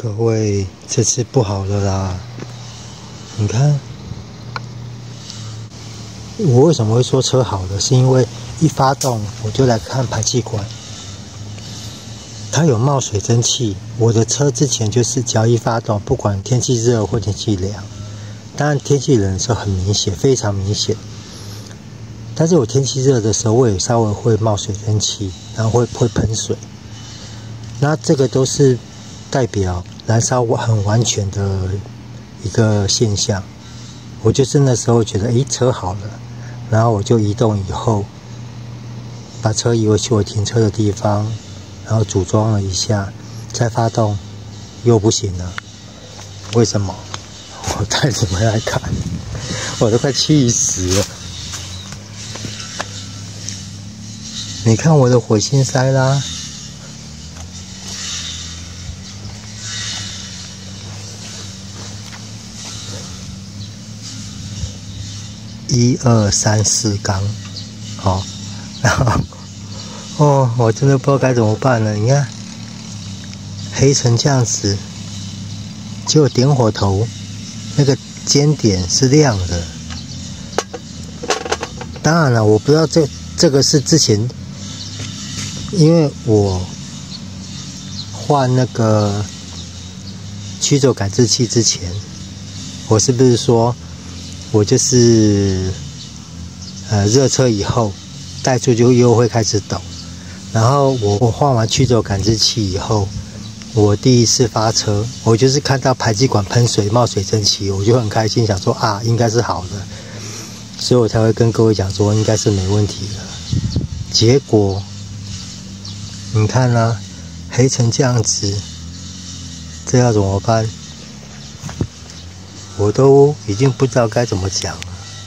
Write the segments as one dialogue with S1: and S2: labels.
S1: 各位，这次不好了啦！你看，我为什么会说车好了？是因为一发动我就来看排气管，它有冒水蒸气。我的车之前就是只要一发动，不管天气热或天气凉，当然天气冷的时候很明显，非常明显。但是我天气热的时候，我也稍微会冒水蒸气，然后会喷水。那这个都是代表燃烧很完全的一个现象。我就是那时候觉得，车好了，然后我就移动以后，把车移回去我停车的地方，然后组装了一下，再发动，又不行了。为什么？我带你们来看，我都快气死了。你看我的火星塞啦，1、2、3、4缸，好，然后我真的不知道该怎么办了。你看，黑成这样子，结果点火头那个尖点是亮的。当然了，我不知道这个是之前，因为我换那个曲轴感知器之前，我是不是说我就是热车以后怠速就又会开始抖，然后我换完曲轴感知器以后，我第一次发车，我就是看到排气管喷水冒水蒸气，我就很开心，想说应该是好的，所以我才会跟各位讲说应该是没问题的。结果你看啊，黑成这样子，这要怎么办？我都已经不知道该怎么讲了。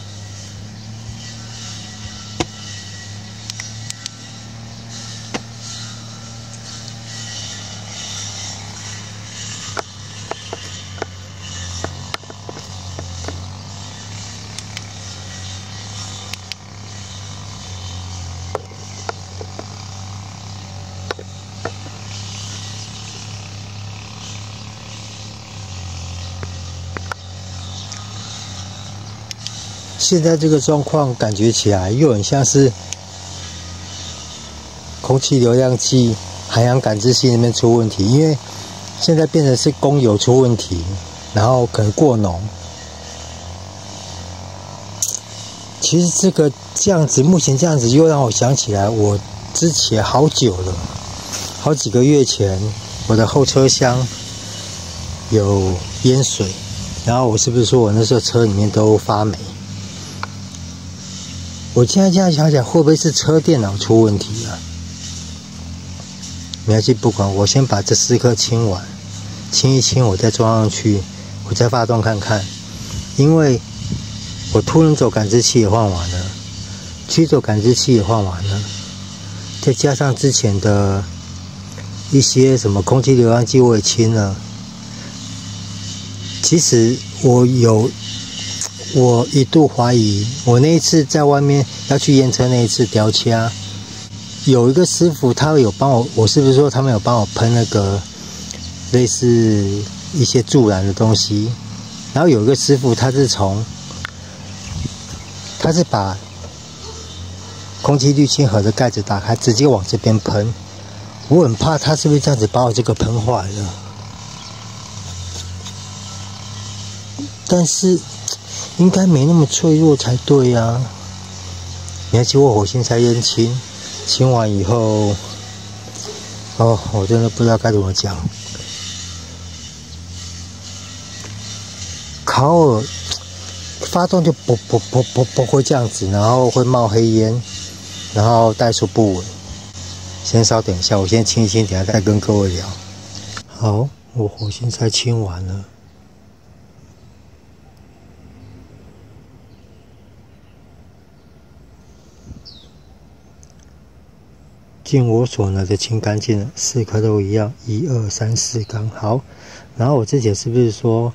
S1: 现在这个状况感觉起来又很像是空气流量计、海洋感知器那边出问题，因为现在变成是供油出问题，然后可能过浓。其实这样子，目前这样子又让我想起来，我之前好久了，好几个月前，我的后车厢有淹水，然后我是不是说我那时候车里面都发霉？我现在这样想想，会不会是车电脑出问题啊？没关系，不管，我先把这4颗清完，清一清，我再装上去，我再发动看看。因为我凸轮轴感知器也换完了，曲轴感知器也换完了，再加上之前的一些什么空气流量计我也清了。其实我一度怀疑，我那一次在外面要去验车那一次调掐，有一个师傅他有帮我是不是说他们有帮我喷那个类似一些助燃的东西？然后有一个师傅他是把空气滤清盒的盖子打开，直接往这边喷。我很怕他是不是这样子把我这个喷坏了，但是应该没那么脆弱才对啊。你还记我火星塞烟清完以后，我真的不知道该怎么讲。烤耳发动就啵会这样子，然后会冒黑烟，然后怠速不稳。先稍等一下，我先清一清，等一下再跟各位聊。好，我火星塞清完了。尽我所能的清干净了，4颗都一样，1、2、3、4缸。好，然后我之前是不是说，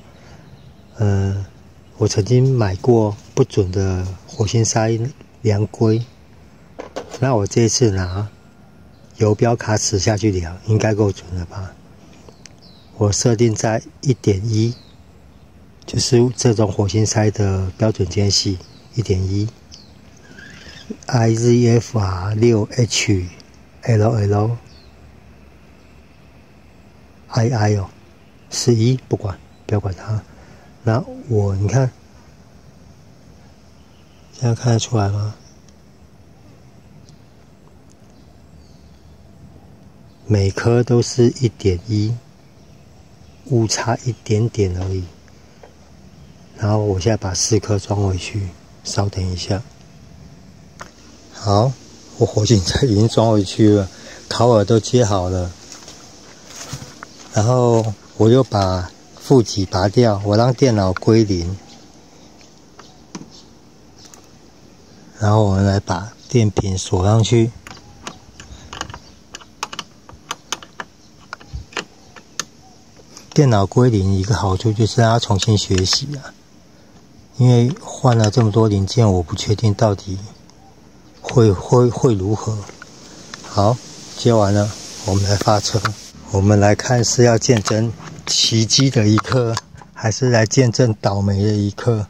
S1: 我曾经买过不准的火星塞量规？那我这一次拿游标卡尺下去量，应该够准了吧？ 我设定在1.1，就是这种火星塞的标准间隙1.1 ，IZFR 6HLL II 哦，11不管，不要管它。那你看，现在看得出来吗？每颗都是1.1，误差一点点而已。然后我现在把4颗装回去，稍等一下。好，我火星塞已经装回去了，烤耳都接好了。然后我又把负极拔掉，我让电脑归零。然后我们来把电瓶锁上去。电脑归零一个好处就是它重新学习啊，因为换了这么多零件，我不确定到底会如何。好，接完了，我们来发车。我们来看是要见证奇迹的一刻，还是来见证倒霉的一刻？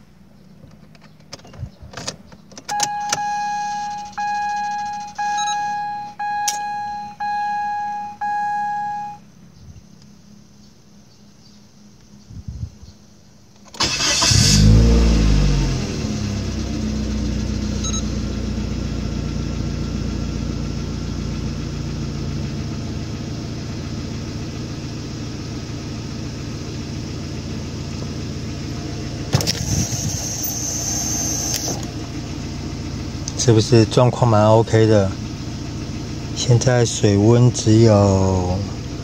S1: 是不是状况蛮 OK 的？现在水温只有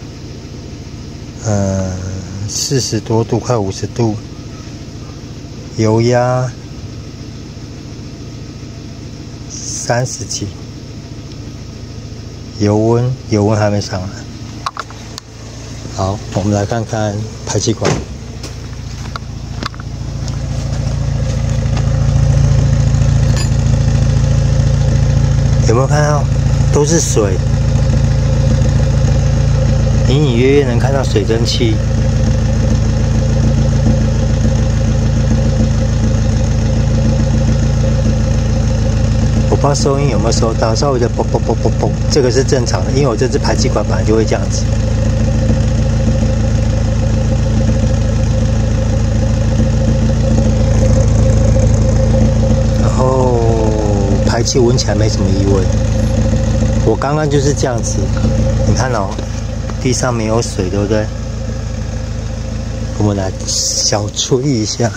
S1: 40多度，快50度，油压30几，油温还没上来。好，我们来看看排气管。有没有看到？都是水，隐隐约约能看到水蒸气。我不知道收音有没有收到，稍微的啵啵啵啵啵，这个是正常的，因为我这支排气管本来就会这样子。排气闻起来没什么异味，我刚刚就是这样子，你看哦，地上没有水，对不对？我们来小吹一下，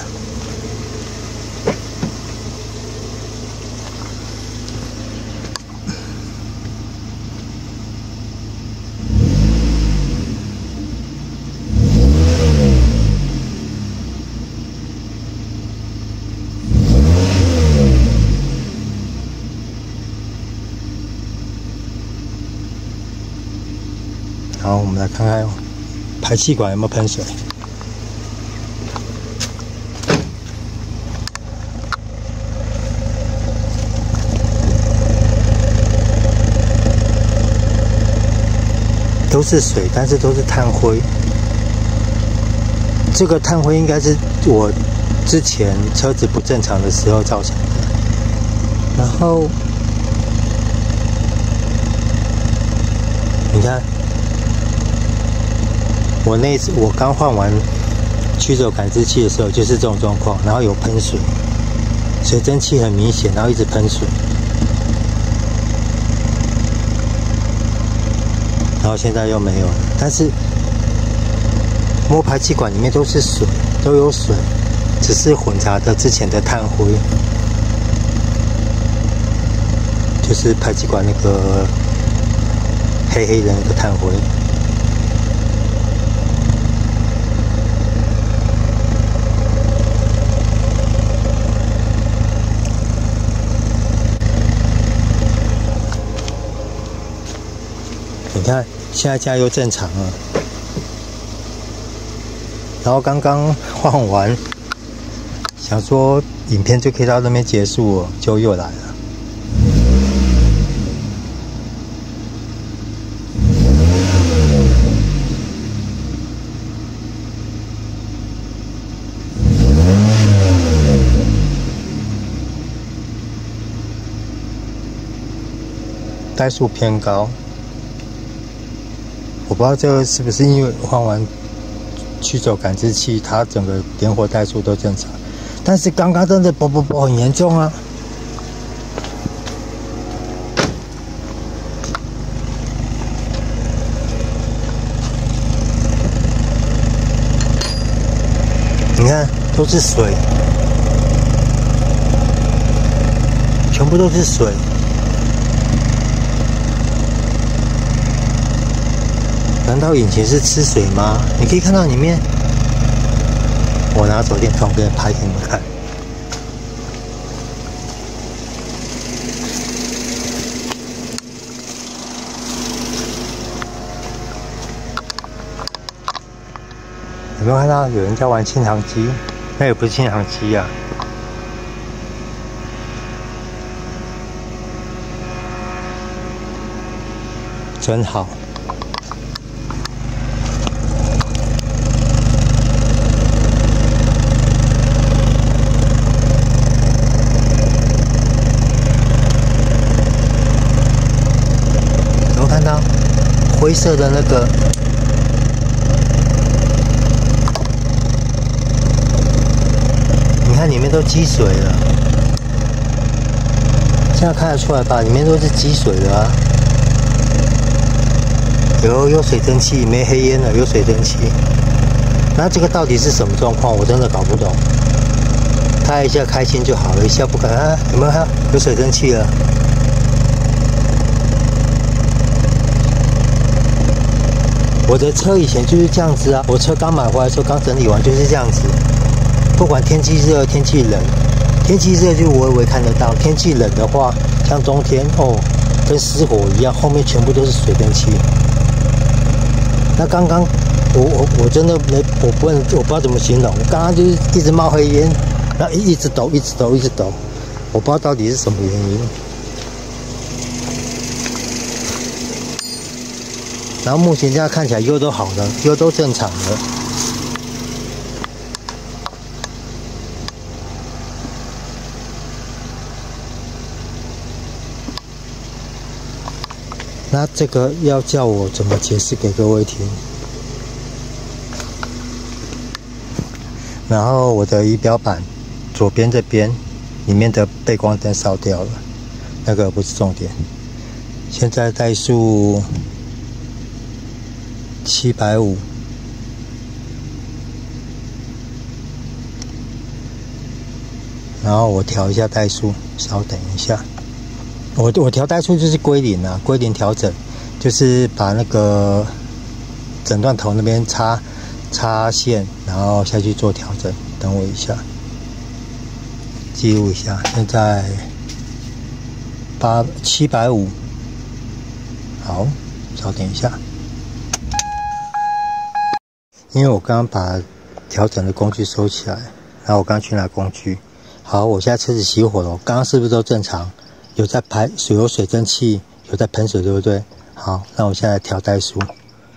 S1: 好，我们来看看排气管有没有喷水。都是水，但是都是炭灰。这个炭灰应该是我之前车子不正常的时候造成的。然后你看。我刚换完曲轴感知器的时候，就是这种状况，然后有喷水，水蒸气很明显，然后一直喷水，然后现在又没有了。但是摸排气管里面都是水，都有水，只是混杂的之前的炭灰，就是排气管那个黑黑的那个炭灰。你看，现在加油正常了。然后刚刚换完，想说影片就可以到那边结束了，就又来了。 怠速偏高，我不知道这个是不是因为换完驱走感知器，它整个点火怠速都正常，但是刚刚真的啵很严重啊！你看，都是水，全部都是水。难道引擎是吃水吗？你可以看到里面，我拿手电筒给拍给你们看。有没有看到有人在玩轻航机？那也不是轻航机啊，真好。有没有看到灰色的那个？你看里面都积水了，现在看得出来吧？里面都是积水的啊。有水蒸气，没黑烟了，有水蒸气。那这个到底是什么状况？我真的搞不懂。开一下开心就好了，一下不开啊？有没有看？有水蒸气了。我的车以前就是这样子啊，我车刚买回来的时候，刚整理完就是这样子。不管天气热、天气冷，天气热就微微看得到，天气冷的话，像冬天哦，跟失火一样，后面全部都是水蒸气。那刚刚我真的我不知道怎么形容，刚刚就是一直冒黑烟，然后一直抖，我不知道到底是什么原因。然后目前这样看起来油都好了，油都正常了。那这个要叫我怎么解释给各位听？然后我的仪表板左边这边里面的背光灯烧掉了，那个不是重点。现在怠速750，然后我调一下怠速，稍等一下。我调怠速就是归零啊，归零调整，就是把那个诊断头那边插线，然后下去做调整。等我一下，记录一下，现在750，好，稍等一下，因为我刚刚把调整的工具收起来，然后我刚去拿工具。好，我现在车子熄火了，刚刚是不是都正常？有在排水，有水蒸气，有在喷水，对不对？好，那我现在调怠速。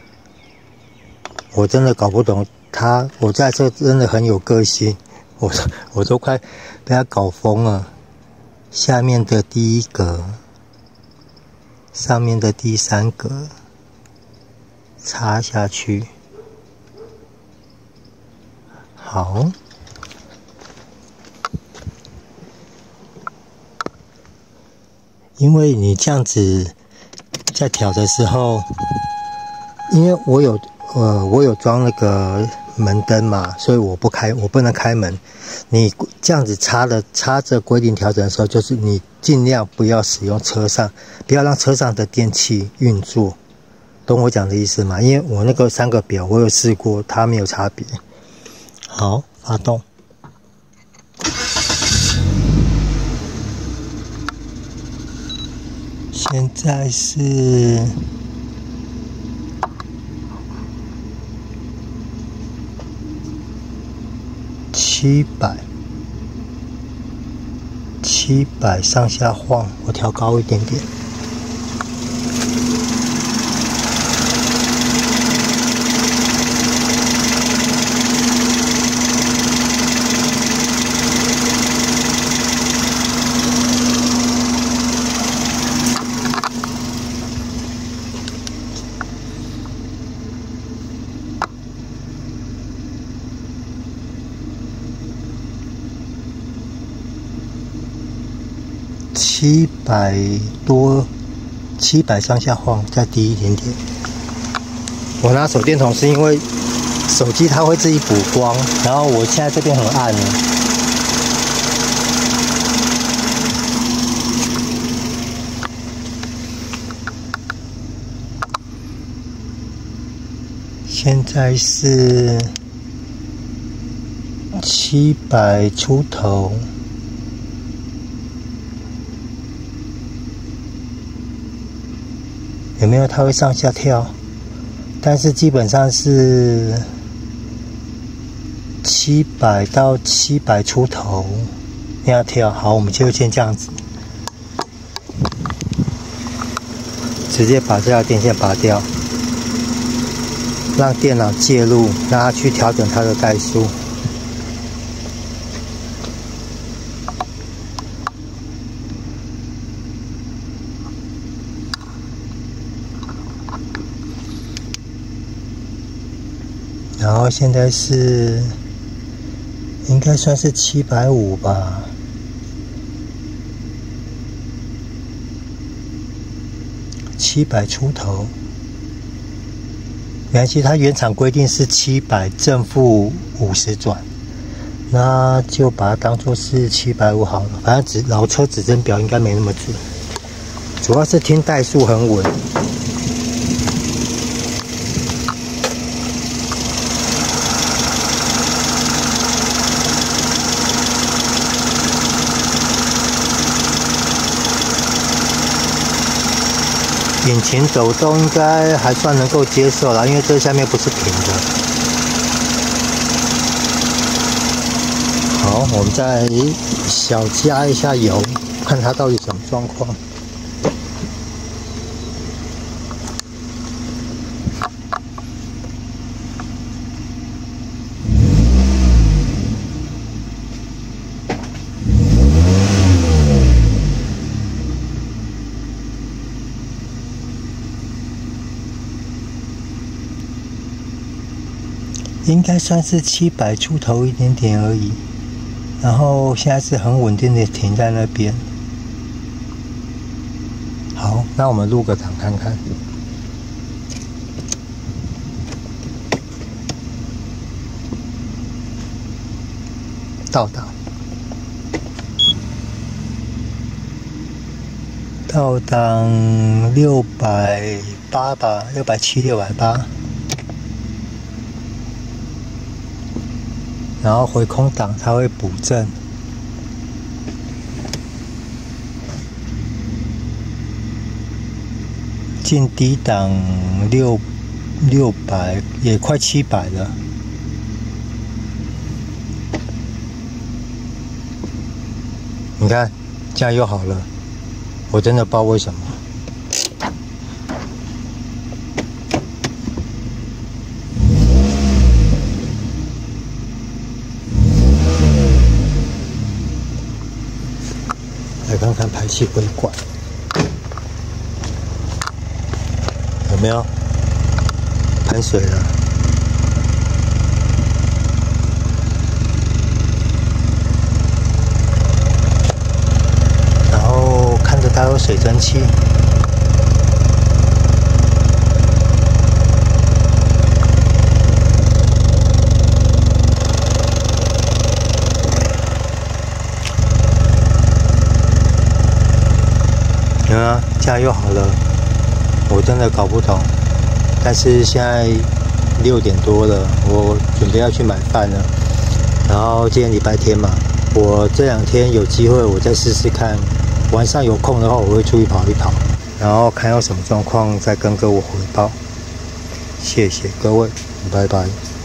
S1: 我真的搞不懂他，我这台车真的很有个性，我都快被他搞疯了。下面的第一格，上面的第3格，插下去。好。因为你这样子在调的时候，因为我有装那个门灯嘛，所以我不能开门。你这样子插着归零调整的时候，就是你尽量不要使用车上，不要让车上的电器运作，懂我讲的意思吗？因为我那个3个表我有试过，它没有差别。好，发动。现在是700上下晃，我调高一点点。 700多，700上下晃，再低一点点。我拿手电筒是因为手机它会自己补光，然后我现在这边很暗了。现在是700出头，有没有它会上下跳？但是基本上是700到700出头那样跳。好，我们就先这样子，直接把这条电线拔掉。让电脑介入，让它去调整它的怠速。然后现在是应该算是750吧。700出头。没关系，它原厂规定是700正负50转，那就把它当作是750好了。反正老车指针表应该没那么准，主要是听怠速很稳。引擎抖动应该还算能够接受啦，因为这下面不是平的。好，我们再小加一下油，看它到底什么状况。应该算是700出头一点点而已，然后现在是很稳定的停在那边。好，那我们入个档看看。倒档，倒档680吧，670、680。然后回空档它会补正，进低档600也快700了。你看，这样又好了，我真的不知道为什么。来看看排气规管有没有喷水了。然后看着它有水蒸气。这样又好了，我真的搞不懂。但是现在6点多了，我准备要去买饭了。然后今天礼拜天嘛，我这2天有机会我再试试看，晚上有空的话我会出去跑一跑，然后看有什么状况再跟各位回报。谢谢各位，拜拜。